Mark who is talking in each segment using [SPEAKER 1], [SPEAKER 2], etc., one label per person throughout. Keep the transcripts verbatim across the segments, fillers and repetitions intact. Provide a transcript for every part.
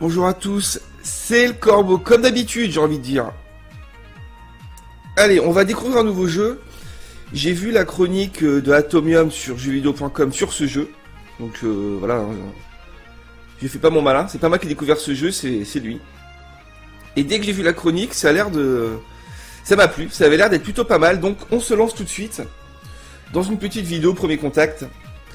[SPEAKER 1] Bonjour à tous, c'est le Corbeau, comme d'habitude j'ai envie de dire. Allez, on va découvrir un nouveau jeu. J'ai vu la chronique de Atomium sur jeux vidéo point com sur ce jeu. Donc euh, voilà, hein, je fais pas mon malin, c'est pas moi qui ai découvert ce jeu, c'est lui. Et dès que j'ai vu la chronique, ça a l'air de... Ça m'a plu, ça avait l'air d'être plutôt pas mal, donc on se lance tout de suite dans une petite vidéo, premier contact.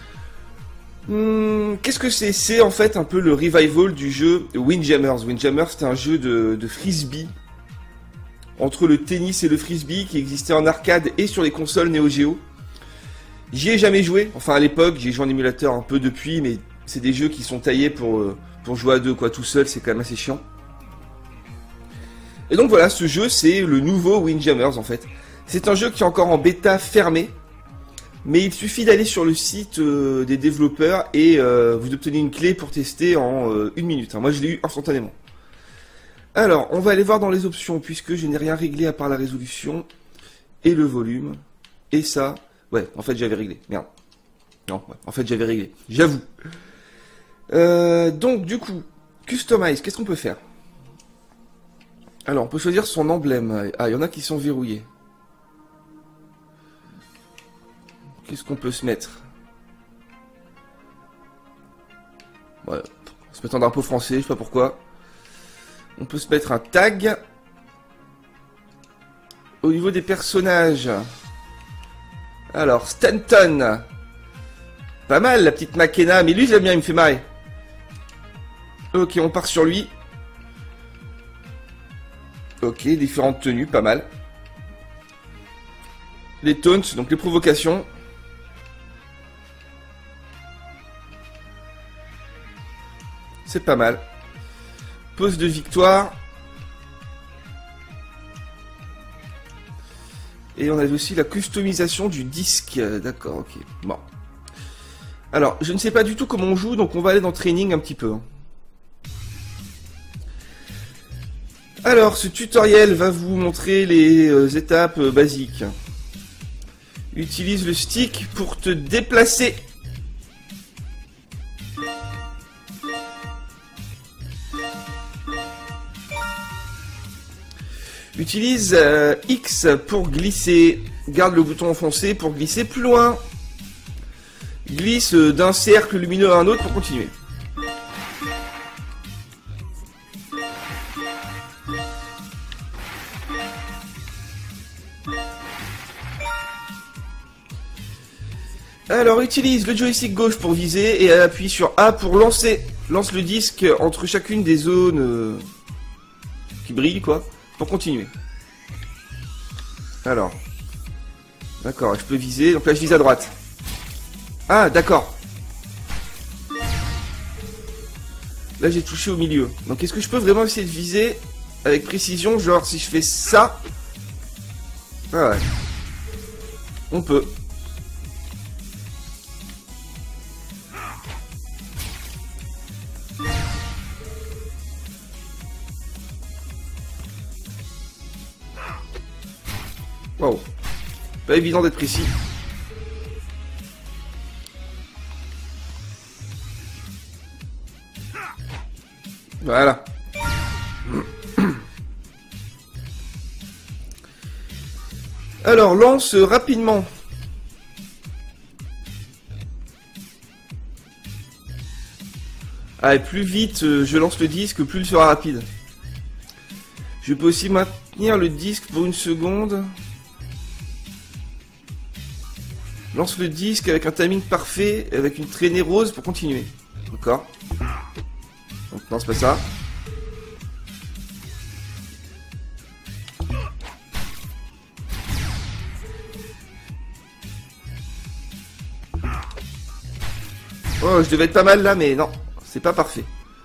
[SPEAKER 1] Hmm, Qu'est-ce que c'est? C'est en fait un peu le revival du jeu Windjammers. Windjammers, c'est un jeu de, de frisbee, entre le tennis et le frisbee, qui existait en arcade et sur les consoles Neo Geo. J'y ai jamais joué, enfin à l'époque, j'ai joué en émulateur un peu depuis, mais c'est des jeux qui sont taillés pour, euh, pour jouer à deux, quoi, tout seul, c'est quand même assez chiant. Et donc voilà, ce jeu, c'est le nouveau Windjammers en fait. C'est un jeu qui est encore en bêta fermée, mais il suffit d'aller sur le site euh, des développeurs et euh, vous obtenez une clé pour tester en euh, une minute. Moi, je l'ai eu instantanément. Alors, on va aller voir dans les options, puisque je n'ai rien réglé à part la résolution et le volume. Et ça, ouais, en fait, j'avais réglé. Merde. Non, ouais, en fait, j'avais réglé. J'avoue. Euh, donc, du coup, Customize, qu'est-ce qu'on peut faire? Alors, on peut choisir son emblème. Ah, il y en a qui sont verrouillés. Qu'est-ce qu'on peut se mettre? Ouais, on se met un drapeau français, je sais pas pourquoi. On peut se mettre un tag. Au niveau des personnages. Alors, Stanton. Pas mal, la petite Makena. Mais lui, j'aime bien, il me fait marrer. Ok, on part sur lui. Ok, différentes tenues, pas mal. Les taunts, donc les provocations. C'est pas mal. Pose de victoire. Et on avait aussi la customisation du disque. D'accord, ok. Bon. Alors, je ne sais pas du tout comment on joue, donc on va aller dans Training un petit peu. Alors, ce tutoriel va vous montrer les euh, étapes euh, basiques. Utilise le stick pour te déplacer. Utilise euh, X pour glisser. Garde le bouton enfoncé pour glisser plus loin. Glisse euh, d'un cercle lumineux à un autre pour continuer. Alors utilise le joystick gauche pour viser et appuie sur A pour lancer. Lance le disque entre chacune des zones euh, qui brillent, quoi, pour continuer. Alors. D'accord, je peux viser. Donc là je vise à droite. Ah, d'accord. Là j'ai touché au milieu. Donc est-ce que je peux vraiment essayer de viser avec précision? Genre si je fais ça. Ah ouais. On peut. Wow. Pas évident d'être précis. Voilà. Alors, lance rapidement. Ah, et plus vite euh, je lance le disque, plus il sera rapide. Je peux aussi maintenir le disque pour une seconde. Lance le disque avec un timing parfait, avec une traînée rose pour continuer. D'accord. Donc non, c'est pas ça. Oh, je devais être pas mal là, mais non, c'est pas parfait.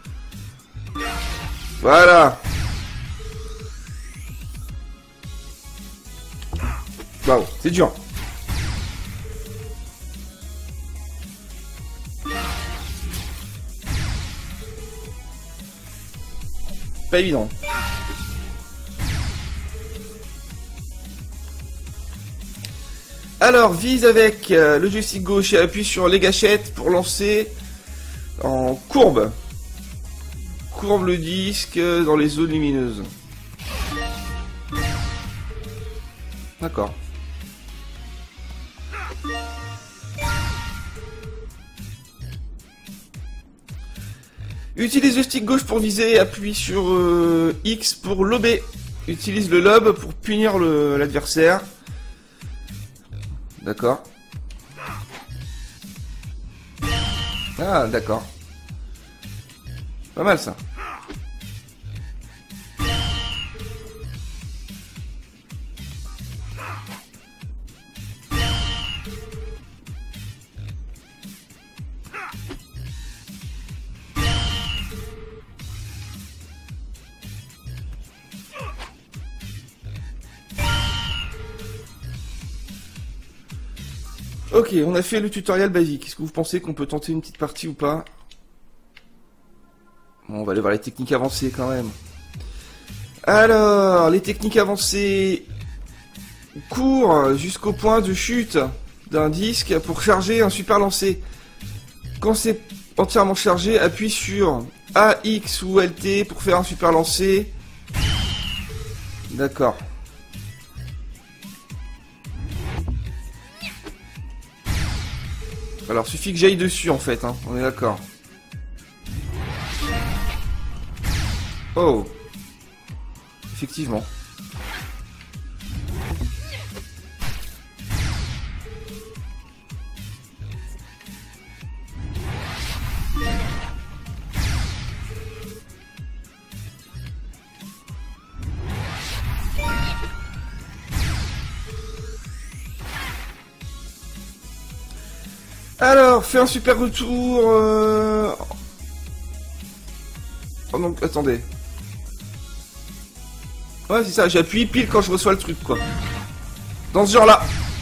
[SPEAKER 1] Voilà. Waouh, c'est dur. Pas évident. Alors, vise avec euh, le joystick gauche et appuie sur les gâchettes pour lancer en courbe. courbe le disque dans les zones lumineuses. D'accord. Utilise le stick gauche pour viser, appuie sur euh, X pour lober. Utilise le lob pour punir l'adversaire. D'accord. Ah, d'accord. Pas mal ça. Ok, on a fait le tutoriel basique. Est-ce que vous pensez qu'on peut tenter une petite partie ou pas? Bon, on va aller voir les techniques avancées quand même. Alors, les techniques avancées courent jusqu'au point de chute d'un disque pour charger un super lancer. Quand c'est entièrement chargé, appuie sur A, X ou L T pour faire un super lancer. D'accord. Alors, suffit que j'aille dessus en fait, hein. On est d'accord. Oh. Effectivement. Alors, fais un super retour. Euh... Oh non, attendez. Ouais, c'est ça, j'appuie pile quand je reçois le truc, quoi. Dans ce genre-là.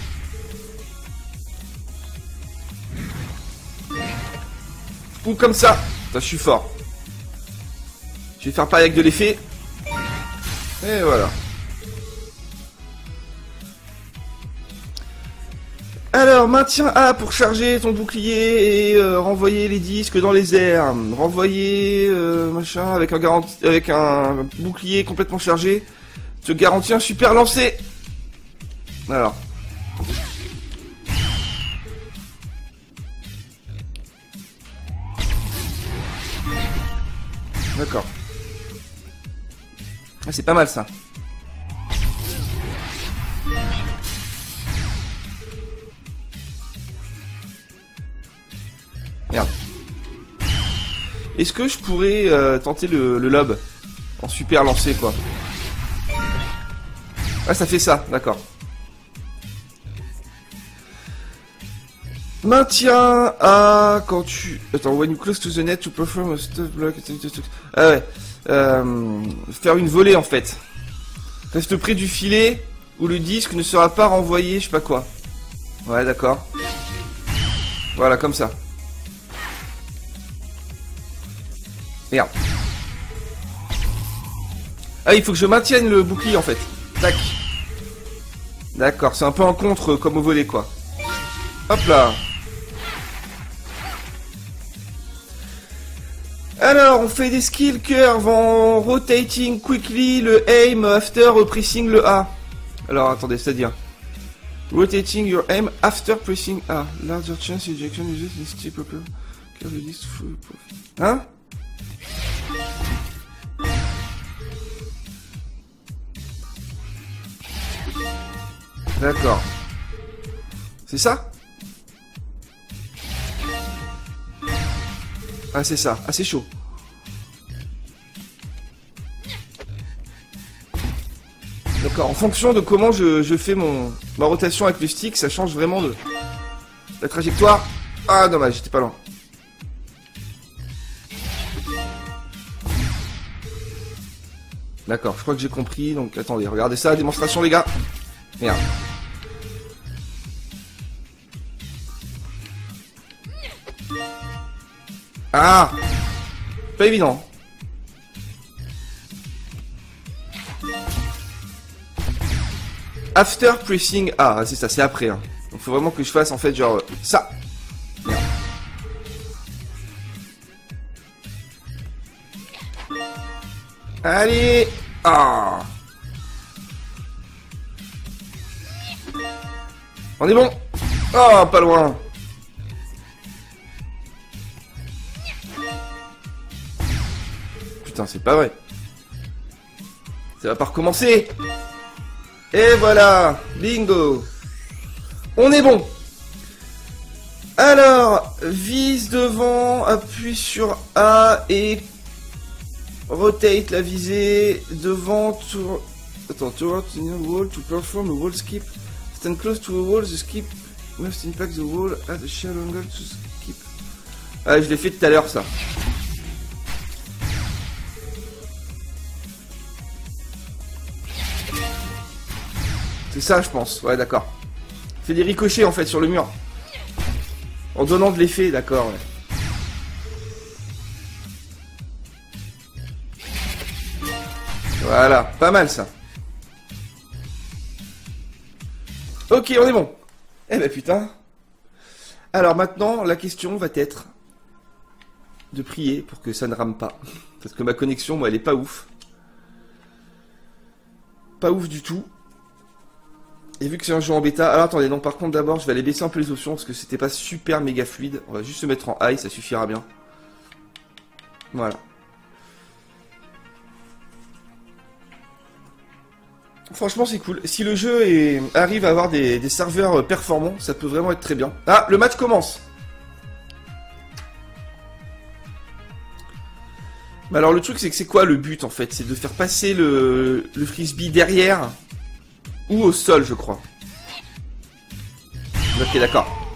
[SPEAKER 1] Ou comme ça. Putain, je suis fort. Je vais faire pareil avec de l'effet. Et voilà. Alors, maintiens A pour charger ton bouclier et euh, renvoyer les disques dans les airs. Renvoyer, euh, machin, avec un, garanti avec un bouclier complètement chargé, te garantit un super lancer. Alors. D'accord. Ah, c'est pas mal ça. Merde. Est-ce que je pourrais euh, tenter le, le lob en super lancé, quoi? Ah, ça fait ça, d'accord. Maintiens à quand tu... Attends, when you close to the net to perform a stuff block... Ah ouais. Euh, faire une volée, en fait. Reste près du filet où le disque ne sera pas renvoyé, je sais pas quoi. Ouais, d'accord. Voilà, comme ça. Merde. Ah, il faut que je maintienne le bouclier, en fait. Tac. D'accord, c'est un peu en contre, comme au volet, quoi. Hop là. Alors, on fait des skill curves en rotating quickly le aim after pressing le A. Alors, attendez, c'est-à-dire rotating your aim after pressing A. Larger chance ejection uses in steep upper. Hein? D'accord. C'est ça? Ah, c'est ça. Ah, c'est chaud. D'accord. En fonction de comment je, je fais mon ma rotation avec le stick, ça change vraiment de la trajectoire. Ah, dommage, j'étais pas loin. D'accord, je crois que j'ai compris. Donc, attendez, regardez ça, la démonstration, les gars. Merde. Ah, pas évident. After pressing A, c'est ça, c'est après. Hein. Donc faut vraiment que je fasse en fait genre euh, ça. Merde. Allez. Ah. On est bon. Oh, pas loin. Putain, c'est pas vrai. Ça va pas recommencer. Et voilà. Bingo. On est bon. Alors, vise devant, appuie sur A et rotate la visée devant. To... Attends, towards the wall to perform a wall skip. Stand close to a wall, the skip must impact the wall at a shallow angle to skip. Ah, je l'ai fait tout à l'heure ça. C'est ça, je pense. Ouais, d'accord. Fait des ricochets en fait sur le mur. En donnant de l'effet, d'accord. Ouais. Voilà, pas mal ça. Ok, on est bon. Eh ben putain. Alors maintenant, la question va être de prier pour que ça ne rame pas. Parce que ma connexion, moi, elle est pas ouf. Pas ouf du tout. Et vu que c'est un jeu en bêta... Alors attendez, non, par contre d'abord, je vais aller baisser un peu les options parce que c'était pas super méga fluide. On va juste se mettre en high, ça suffira bien. Voilà. Franchement, c'est cool. Si le jeu est... arrive à avoir des, des serveurs performants, ça peut vraiment être très bien. Ah, le match commence. Mais alors le truc, c'est que c'est quoi le but en fait? C'est de faire passer le, le frisbee derrière ou au sol, je crois. Ok, d'accord.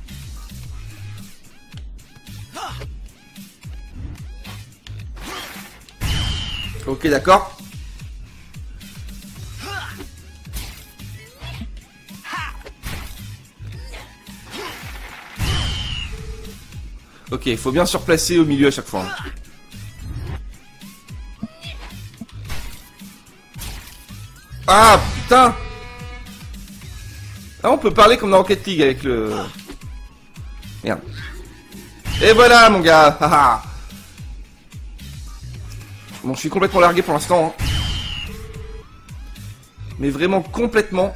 [SPEAKER 1] Ok, d'accord. Ok, il faut bien se replacer au milieu à chaque fois. Hein. Ah, putain! Ah, on peut parler comme dans Rocket League avec le... Merde. Et voilà, mon gars. Bon, je suis complètement largué pour l'instant. Hein. Mais vraiment complètement.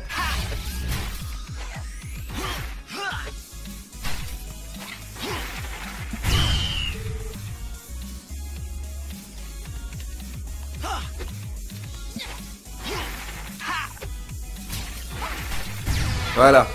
[SPEAKER 1] Voilà.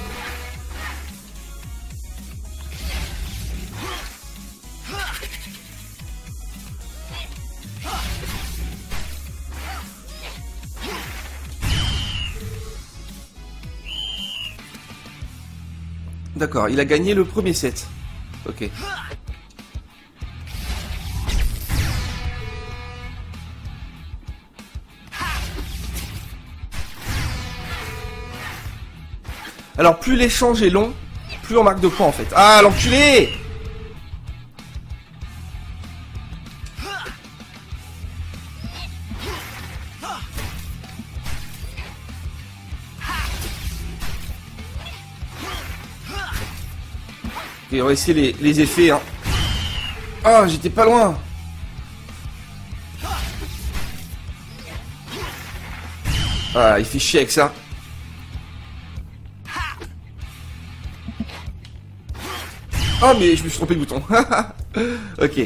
[SPEAKER 1] D'accord, il a gagné le premier set. Ok. Alors plus l'échange est long, plus on marque de points en fait. Ah, l'enculé! Ok, on va essayer les, les effets. Hein. Ah, j'étais pas loin. Ah, il fait chier avec ça. Oh, mais je me suis trompé de bouton. Ok.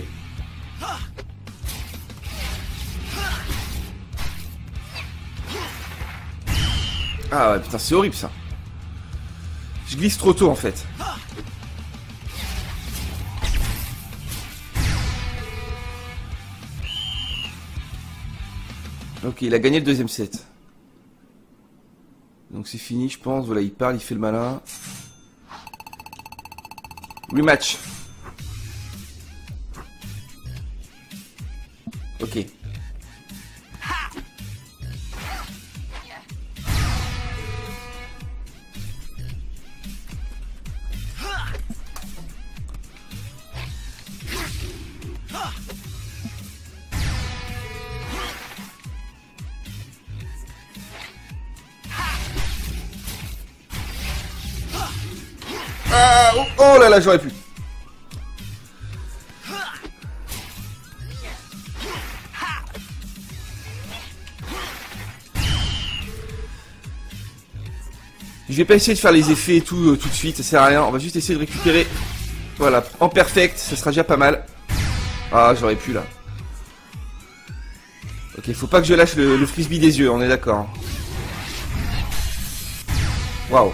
[SPEAKER 1] Ah ouais, putain, c'est horrible ça. Je glisse trop tôt en fait. Ok, il a gagné le deuxième set. Donc c'est fini, je pense. Voilà, il parle, il fait le malin. Rematch. Ok. Ah, oh, oh là là, j'aurais pu. Je vais pas essayer de faire les effets et tout euh, tout de suite, ça sert à rien. On va juste essayer de récupérer. Voilà, en perfect, ça sera déjà pas mal. Ah, j'aurais pu là. Ok, faut pas que je lâche le, le frisbee des yeux, on est d'accord. Waouh.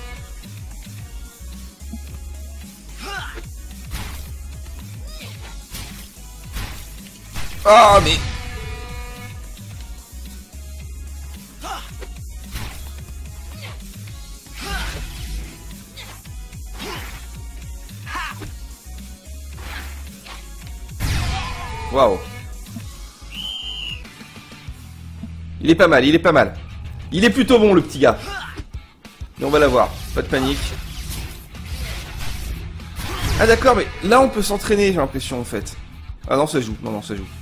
[SPEAKER 1] Ah, mais... Waouh. Il est pas mal, il est pas mal. Il est plutôt bon, le petit gars. Mais on va l'avoir, pas de panique. Ah d'accord, mais là on peut s'entraîner, j'ai l'impression en fait. Ah non, ça joue, non, non, ça joue.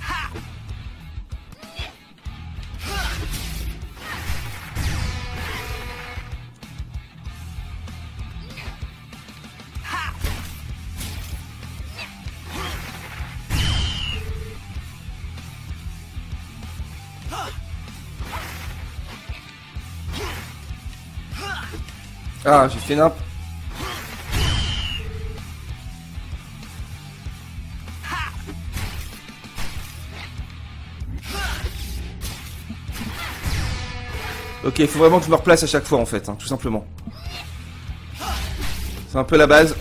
[SPEAKER 1] Ah, j'ai fait nimp. Ok, il faut vraiment que je me replace à chaque fois en fait, hein, tout simplement. C'est un peu la base.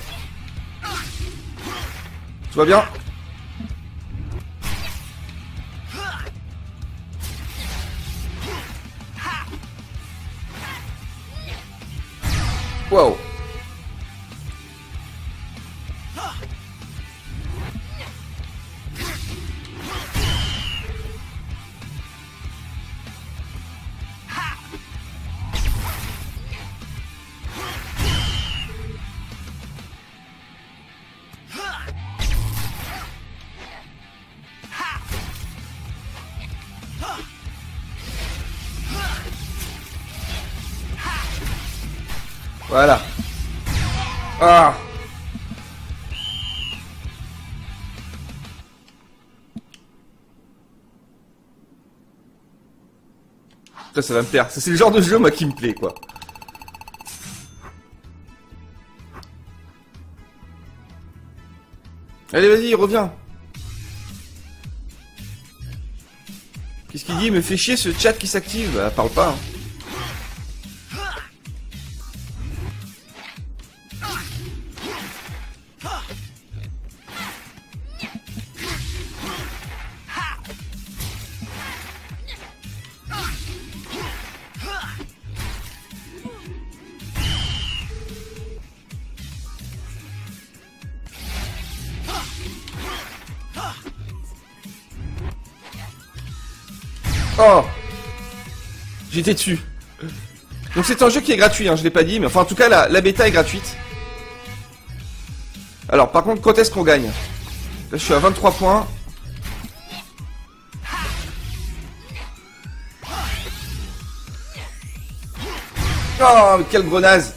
[SPEAKER 1] Tout va bien? Wow. Voilà. Ah. Ça, ça va me plaire. Ça, c'est le genre de jeu, moi, qui me plaît, quoi. Allez, vas-y, reviens. Qu'est-ce qu'il dit? Il me fait chier ce chat qui s'active. Bah, parle pas, hein. Oh, j'étais dessus. Donc c'est un jeu qui est gratuit, hein, je l'ai pas dit, mais enfin en tout cas la, la bêta est gratuite. Alors par contre, quand est-ce qu'on gagne? Là je suis à vingt-trois points. Oh, mais quelle grenasse!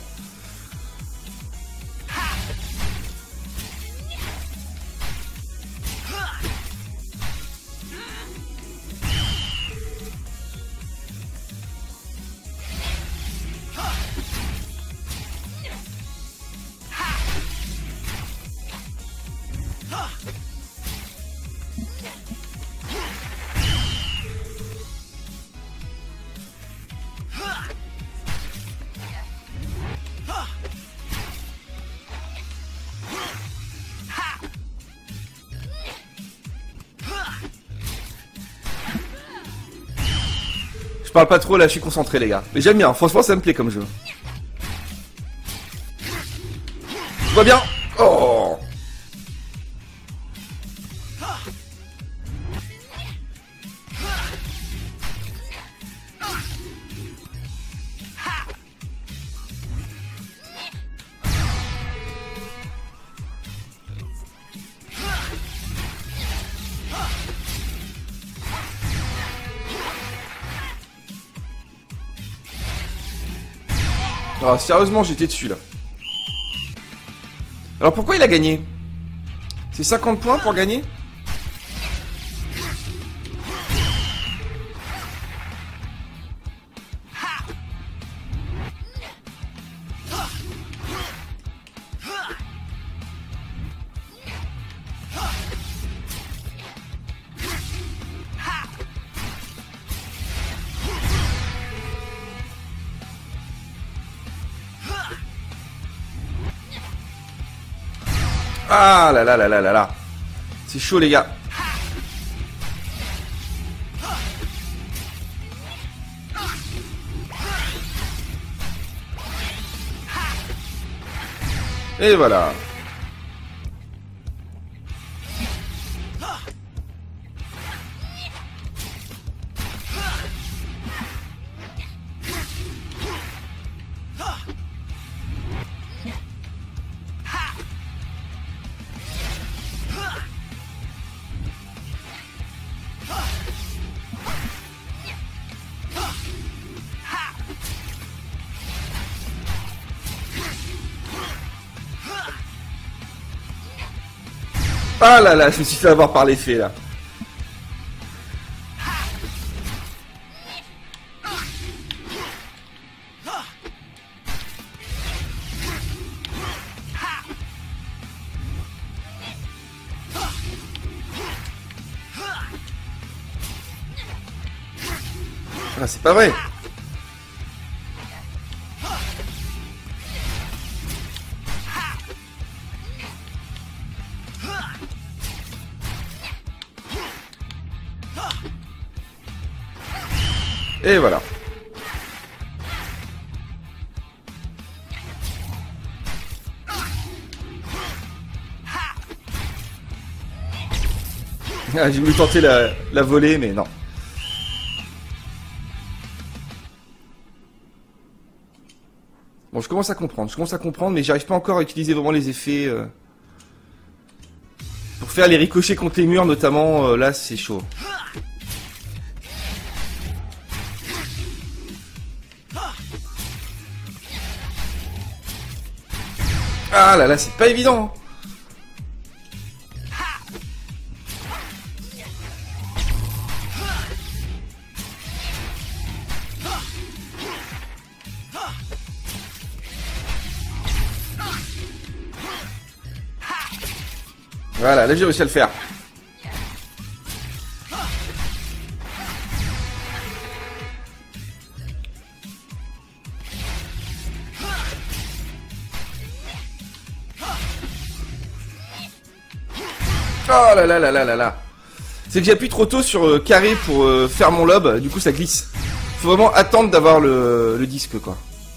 [SPEAKER 1] Je parle pas trop là, je suis concentré les gars. Mais j'aime bien, franchement ça me plaît comme jeu. Tout va bien. Oh. Ah, sérieusement, j'étais dessus là. Alors pourquoi il a gagné? C'est cinquante points pour gagner? Ah là là là là là là. C'est chaud les gars. Et voilà. Ah là là, je me suis fait avoir par l'effet là. Ah, c'est pas vrai. Et voilà. Ah, j'ai voulu tenter la, la volée, mais non. Bon, je commence à comprendre, je commence à comprendre, mais j'arrive pas encore à utiliser vraiment les effets. Euh... Pour faire les ricochets contre les murs, notamment, euh, là, c'est chaud. Ah là là, c'est pas évident. Voilà, là j'ai réussi à le faire. Oh là là là là là là. C'est que j'appuie trop tôt sur euh, carré pour euh, faire mon lob, du coup ça glisse. Faut vraiment attendre d'avoir le, le disque quoi.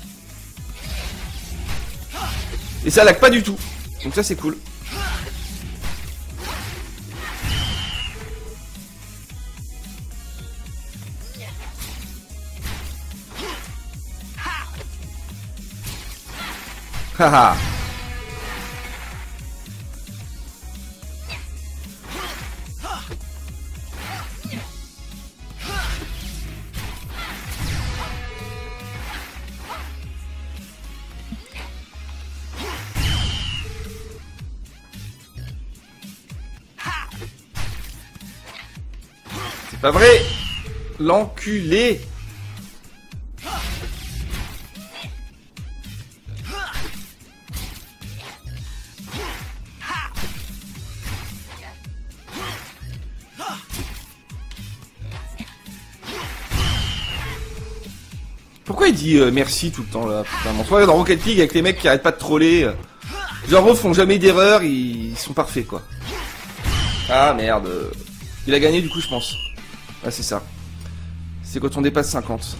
[SPEAKER 1] Et ça lag pas du tout. Donc ça c'est cool. Haha. C'est pas vrai. L'enculé. Pourquoi il dit euh, merci tout le temps là, putain. On se voit dans Rocket League avec les mecs qui arrêtent pas de troller. euh. Genre eux font jamais d'erreur, ils... ils sont parfaits quoi. Ah merde. Il a gagné du coup je pense. Ah c'est ça. C'est quand on dépasse cinquante.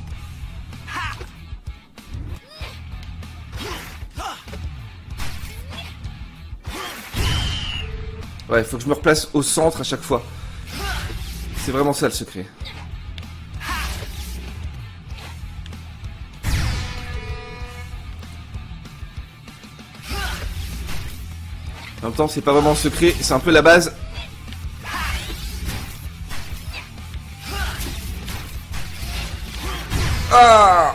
[SPEAKER 1] Ouais, faut que je me replace au centre à chaque fois. C'est vraiment ça le secret. En même temps, c'est pas vraiment un secret, c'est un peu la base. Ah!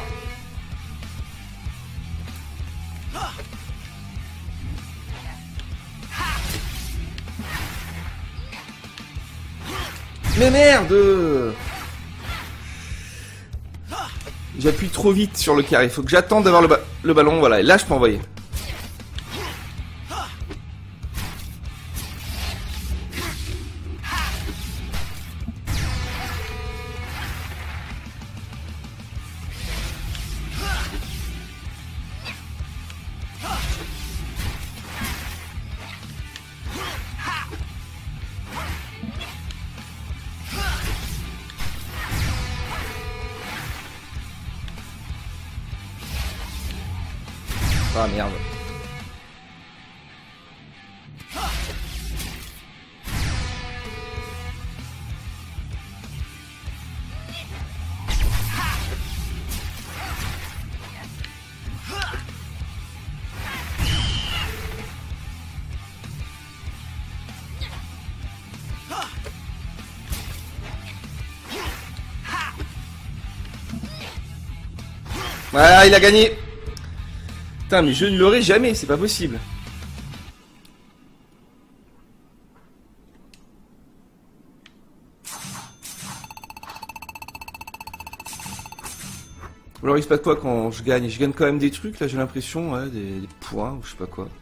[SPEAKER 1] Mais merde! J'appuie trop vite sur le carré, faut que j'attende d'avoir le, ba le ballon, voilà, et là je peux envoyer. Ah merde. Voilà, il a gagné. Putain, mais je ne l'aurai jamais, c'est pas possible. Alors il se passe quoi quand je gagne? Je gagne quand même des trucs, là j'ai l'impression, ouais, des, des points ou je sais pas quoi.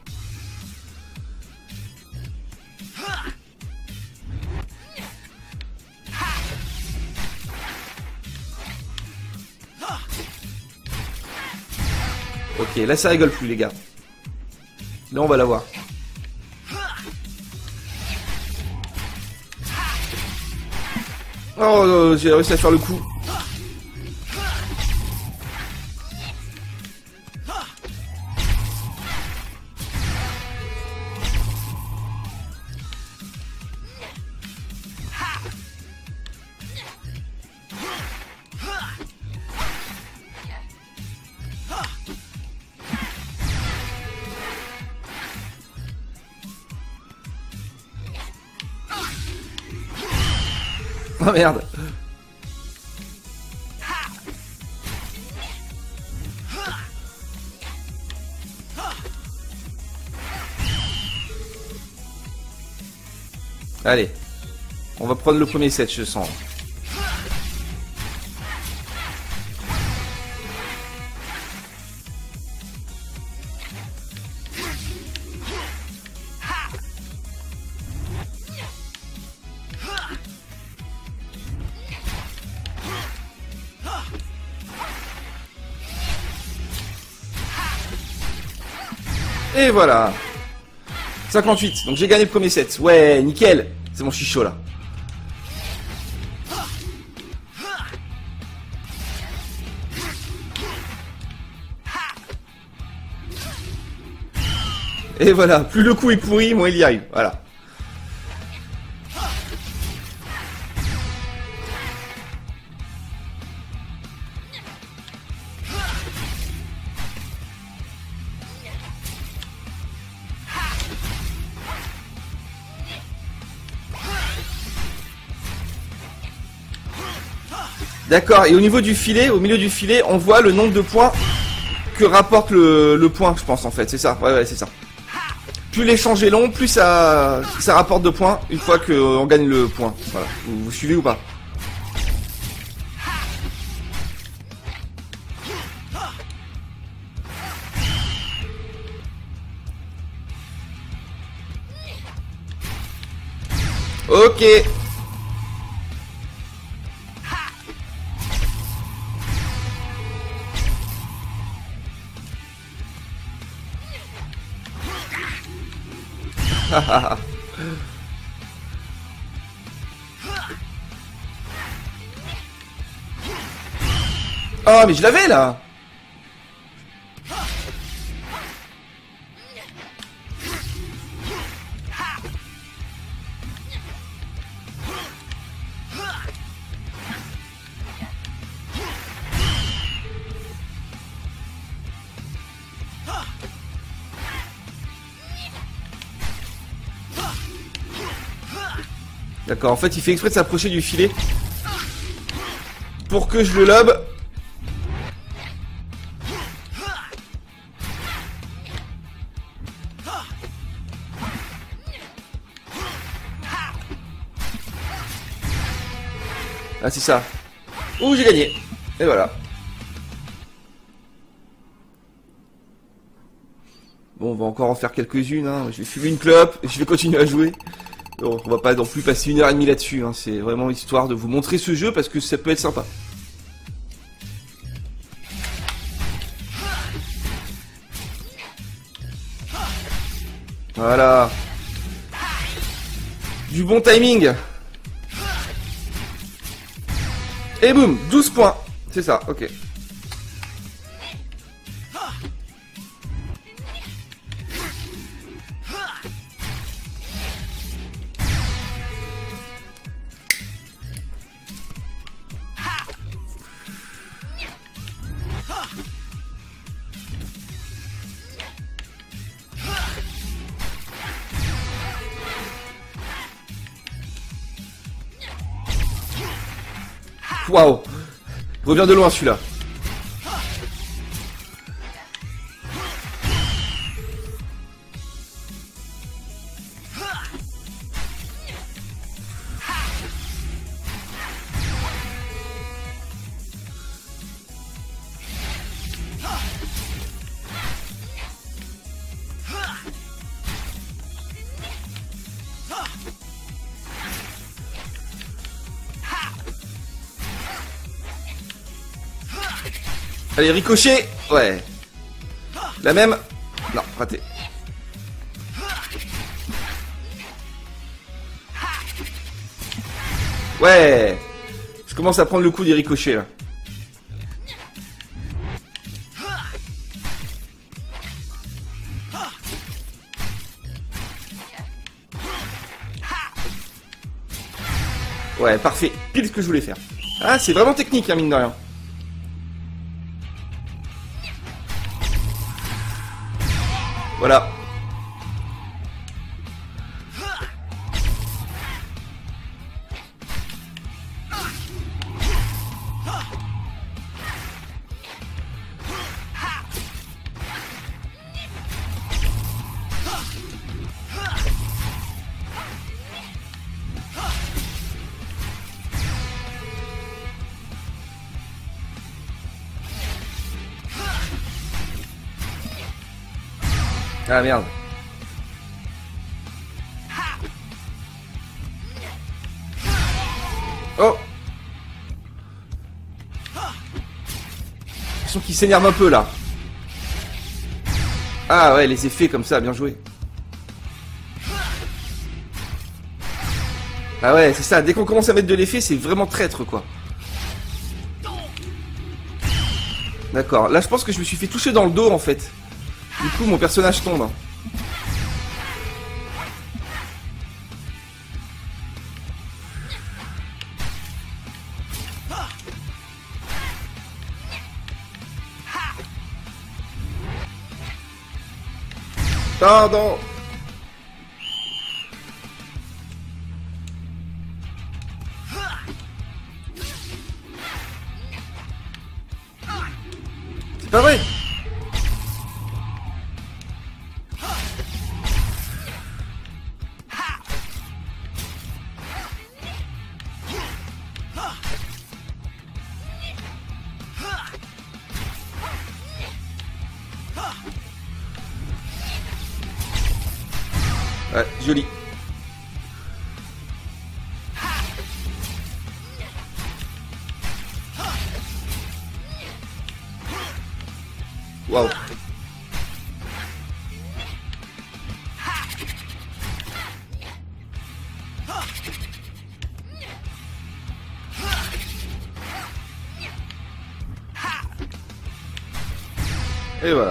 [SPEAKER 1] Ok, là ça rigole plus les gars. Là on va l'avoir. Oh, j'ai réussi à faire le coup. Oh merde. Allez. On va prendre le premier set, je sens. Et voilà. cinquante-huit. Donc j'ai gagné le premier set. Ouais, nickel. C'est mon chichot là. Et voilà. Plus le coup est pourri, moins il y arrive. Voilà. D'accord, et au niveau du filet, au milieu du filet, on voit le nombre de points que rapporte le, le point, je pense en fait, c'est ça, ouais, ouais, c'est ça. Plus l'échange est long, plus ça, ça rapporte de points une fois qu'on gagne le point. Voilà, vous, vous suivez ou pas? Ok. Oh mais je l'avais là. D'accord, en fait il fait exprès de s'approcher du filet pour que je le lobe. Ah c'est ça. Ouh j'ai gagné. Et voilà. Bon on va encore en faire quelques-unes hein. Je vais fumer une clope et je vais continuer à jouer. Bon, on va pas non plus passer une heure et demie là-dessus, hein. C'est vraiment histoire de vous montrer ce jeu parce que ça peut être sympa. Voilà. Du bon timing. Et boum, douze points. C'est ça, ok. Waouh. Il revient de loin celui-là. Allez, ricochet. Ouais. La même. Non, raté. Ouais. Je commence à prendre le coup des ricochets là. Ouais, parfait. Pile ce que je voulais faire. Ah, c'est vraiment technique, hein, mine de rien. Voilà. Ah merde. Oh. Je sens qu'il s'énerve un peu là. Ah ouais, les effets comme ça, bien joué. Ah ouais, c'est ça, dès qu'on commence à mettre de l'effet, c'est vraiment traître quoi. D'accord, là je pense que je me suis fait toucher dans le dos en fait. Du coup, mon personnage tombe. Pardon. C'est pas vrai. Ouais, joli. Waouh. Et voilà.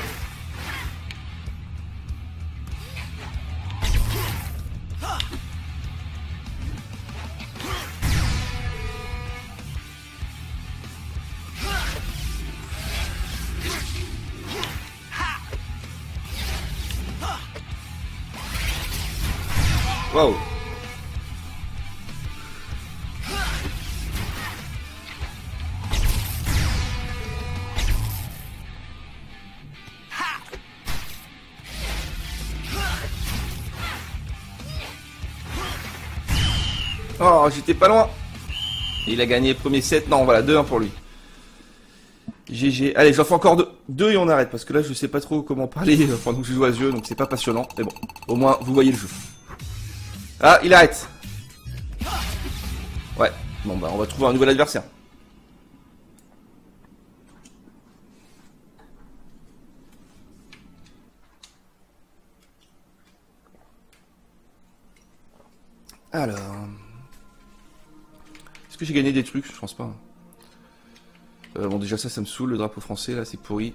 [SPEAKER 1] Waouh. Oh, j'étais pas loin. Il a gagné premier set. Non, voilà, deux un pour lui. G G. Allez, j'en fais encore deux. Deux et on arrête. Parce que là, je sais pas trop comment parler pendant que je joue à ce jeu. Donc c'est pas passionnant. Mais bon, au moins, vous voyez le jeu. Ah, il arrête. Ouais. Bon, bah, on va trouver un nouvel adversaire. Alors... Est-ce que j'ai gagné des trucs? Je pense pas. Euh, bon, déjà ça, ça me saoule, le drapeau français, là, c'est pourri.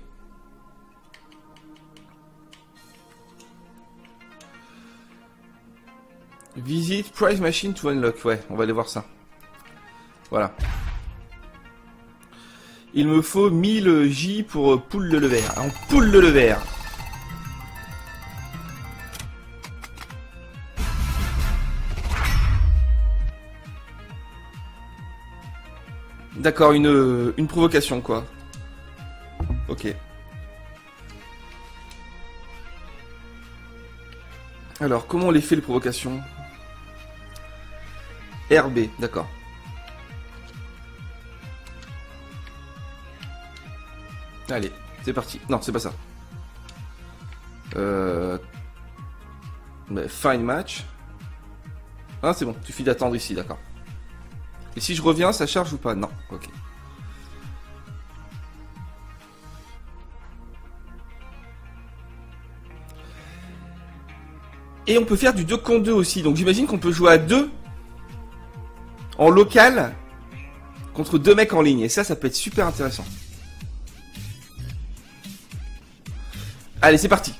[SPEAKER 1] Visit Prize Machine to unlock. Ouais, on va aller voir ça. Voilà. Il me faut mille J pour poule le vert. On poule le vert. D'accord, une, une provocation, quoi. Ok. Alors, comment on les fait, les provocations? R B, d'accord. Allez, c'est parti. Non, c'est pas ça. Euh... Find match. Ah, c'est bon, il suffit d'attendre ici, d'accord. Et si je reviens, ça charge ou pas? Non, ok. Et on peut faire du deux contre deux aussi, donc j'imagine qu'on peut jouer à deux en local contre deux mecs en ligne, et ça, ça peut être super intéressant. Allez, c'est parti.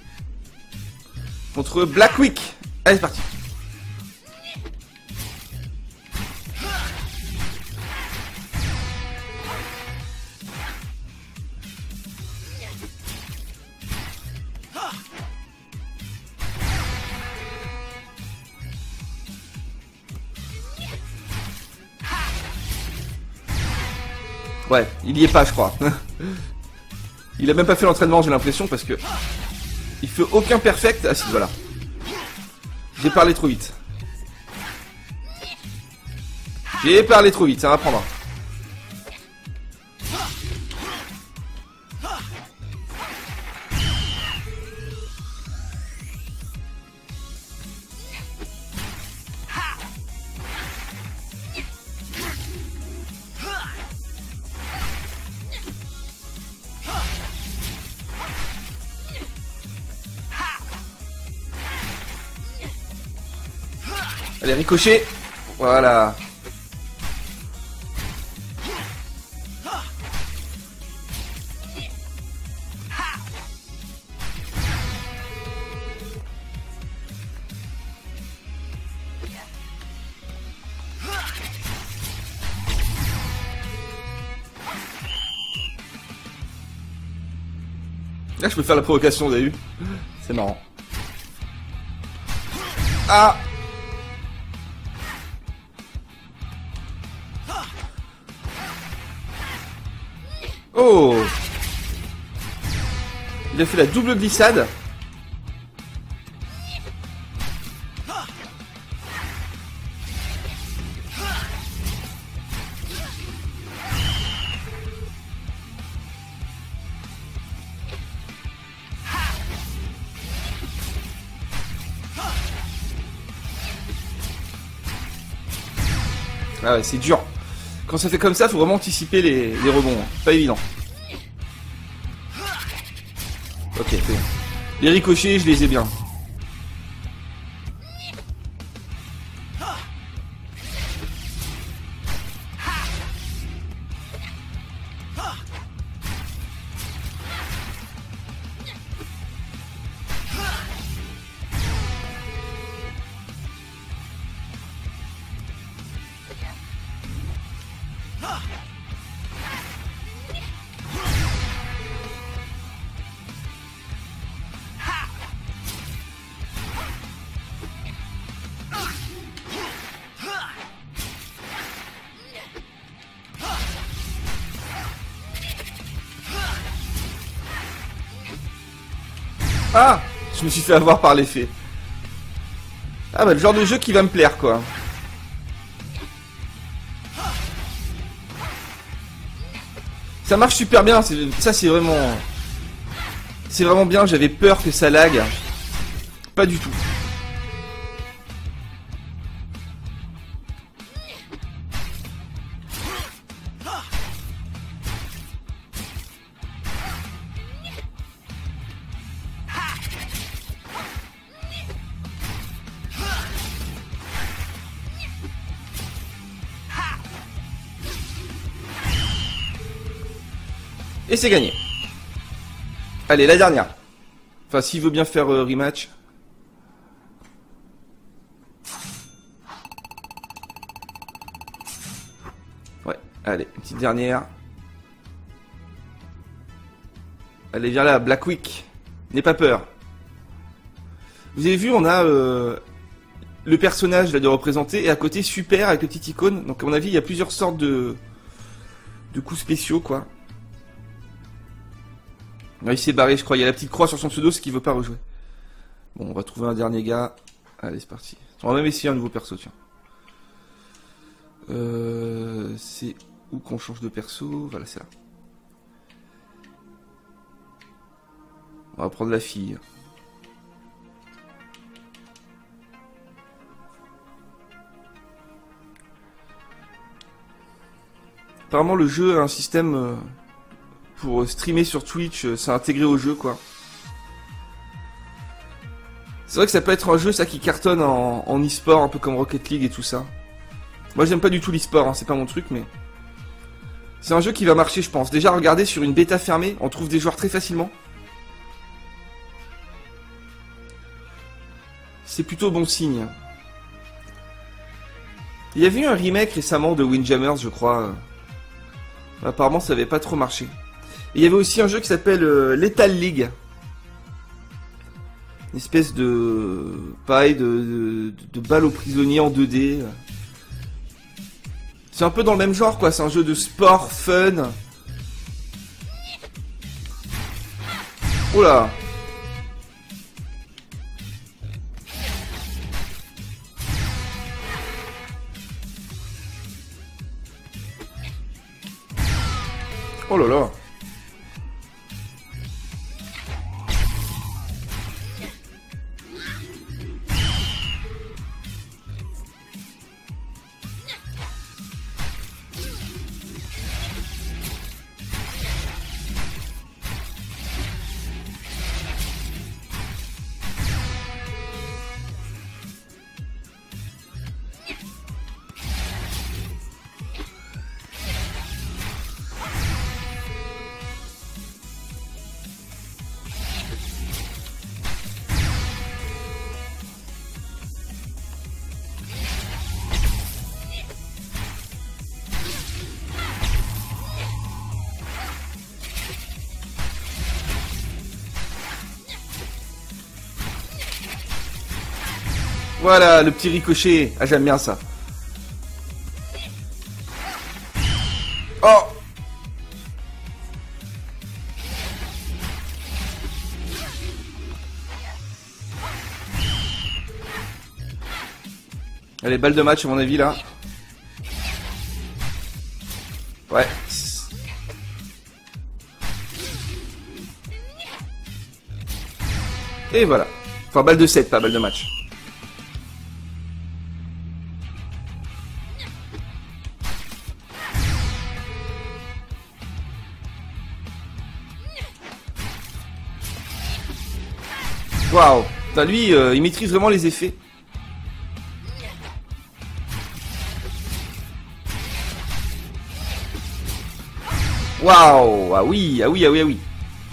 [SPEAKER 1] Contre Blackwick. Allez, c'est parti. Ouais, il y est pas, je crois. Il a même pas fait l'entraînement, j'ai l'impression, parce que il fait aucun perfect. Ah si, voilà. J'ai parlé trop vite. J'ai parlé trop vite, ça va prendre. Allez, ricochet. Voilà. Là, je peux faire la provocation, vous avez vu? C'est marrant. Ah! Oh! Il a fait la double glissade. Ah ouais, c'est dur. Quand ça fait comme ça, faut vraiment anticiper les, les rebonds. Pas évident. Ok, c'est bon. Les ricochets, je les ai bien. Ah! Je me suis fait avoir par l'effet. Ah bah le genre de jeu qui va me plaire quoi. Ça marche super bien, ça c'est vraiment... C'est vraiment bien, j'avais peur que ça lag. Pas du tout. Et c'est gagné. Allez, la dernière. Enfin, s'il veut bien faire euh, rematch. Ouais, allez, une petite dernière. Allez, viens là, Blackwick. N'aie pas peur. Vous avez vu, on a euh, le personnage là de représenter et à côté super avec le petit icône. Donc à mon avis, il y a plusieurs sortes de, de coups spéciaux, quoi. Non, il s'est barré, je crois. Il y a la petite croix sur son pseudo, c'est qu'il veut pas rejouer. Bon, on va trouver un dernier gars. Allez, c'est parti. On va même essayer un nouveau perso, tiens. Euh, c'est où qu'on change de perso? Voilà, c'est là. On va prendre la fille. Apparemment, le jeu a un système euh, pour streamer sur Twitch. Euh, c'est intégré au jeu, quoi. C'est vrai que ça peut être un jeu, ça, qui cartonne en, en e-sport, un peu comme Rocket League et tout ça. Moi, j'aime pas du tout l'e-sport, hein, c'est pas mon truc, mais... C'est un jeu qui va marcher, je pense. Déjà, regardez, sur une bêta fermée, on trouve des joueurs très facilement. C'est plutôt bon signe. Il y avait eu un remake récemment de Windjammers, je crois. Apparemment, ça avait pas trop marché. Et il y avait aussi un jeu qui s'appelle euh, Lethal League. Une espèce de... pareil, de, de, de balle aux prisonniers en deux D. C'est un peu dans le même genre, quoi. C'est un jeu de sport, fun. Oh là! Oh là là! Voilà, le petit ricochet. Ah, j'aime bien ça. Oh! Allez, balle de match à mon avis là. Ouais. Et voilà. Enfin, balle de sept, pas balle de match. Waouh, lui, euh, il maîtrise vraiment les effets. Waouh, ah oui, ah oui, ah oui, ah oui.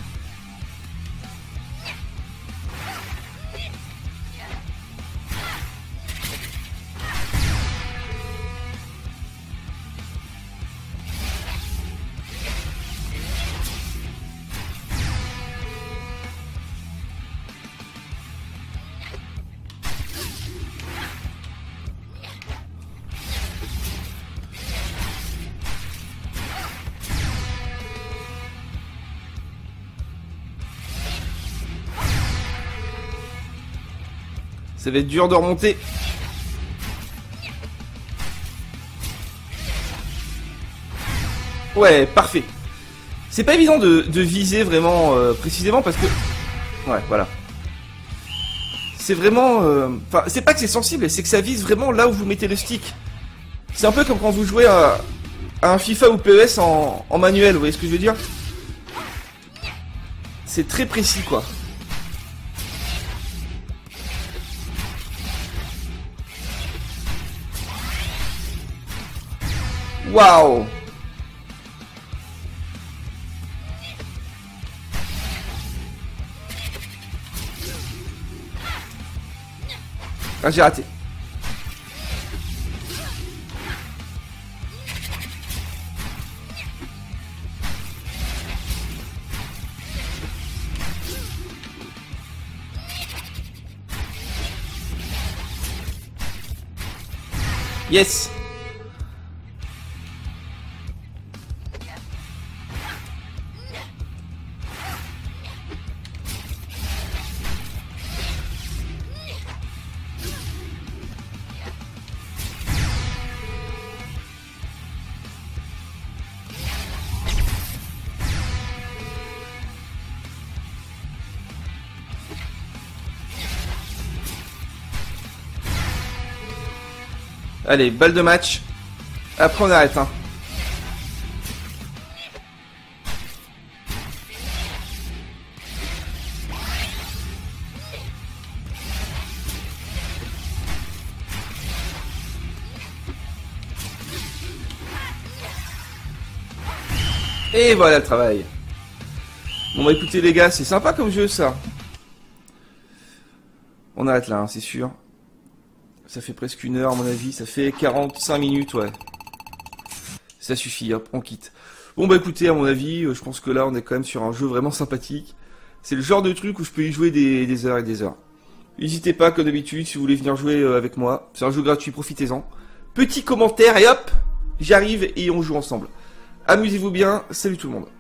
[SPEAKER 1] Ça va être dur de remonter. Ouais, parfait. C'est pas évident de, de viser vraiment euh, précisément parce que... Ouais, voilà. C'est vraiment... Enfin, euh... c'est pas que c'est sensible, c'est que ça vise vraiment là où vous mettez le stick. C'est un peu comme quand vous jouez à, à un FIFA ou P E S en, en manuel, vous voyez ce que je veux dire? C'est très précis, quoi. Waouh! Ah, j'ai raté. Yes! Allez, balle de match. Après on arrête, hein. Et voilà le travail. Bon bah écoutez les gars, c'est sympa comme jeu ça. On arrête là, hein, c'est sûr. Ça fait presque une heure à mon avis, ça fait quarante-cinq minutes, ouais. Ça suffit, hop, on quitte. Bon bah écoutez, à mon avis, je pense que là on est quand même sur un jeu vraiment sympathique. C'est le genre de truc où je peux y jouer des, des heures et des heures. N'hésitez pas, comme d'habitude, si vous voulez venir jouer avec moi. C'est un jeu gratuit, profitez-en. Petit commentaire et hop, j'arrive et on joue ensemble. Amusez-vous bien, salut tout le monde.